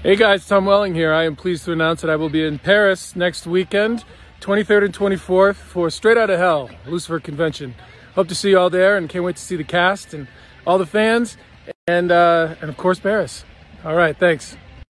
Hey guys, Tom Welling here. I am pleased to announce that I will be in Paris next weekend, 23rd and 24th, for Straight Outta Hell, Lucifer convention. Hope to see you all there and can't wait to see the cast and all the fans and of course Paris. All right, thanks.